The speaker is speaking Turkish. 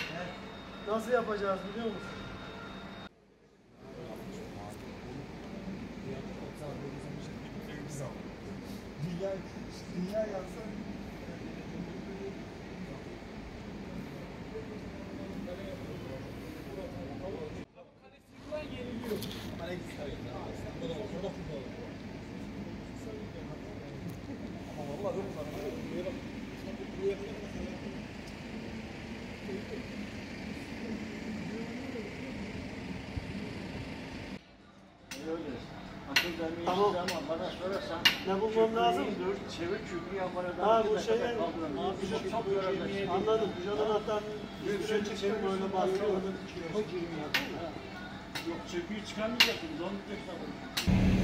Nasıl yapacağız biliyor musun? Dünya yansa Tamam. Ama bana sorarsan ne bulmam lazım? Çevir çünkü yaparada. Ha bu şeyler çok yorulmuş. anladım. Canın hatta bir şey çıkıyor böyle bastırıyor. Yok çöpüyü çıkarmayacaksınız. Onu tek